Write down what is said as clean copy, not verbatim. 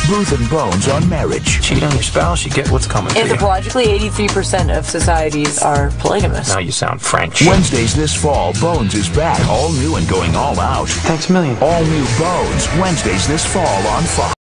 Booth and Bones on marriage. Cheat on your spouse, you get what's coming to you. Anthropologically, 83% of societies are polygamous. Now you sound French. Wednesdays this fall, Bones is back, all new and going all out. Thanks a million. All new Bones, Wednesdays this fall on Fox.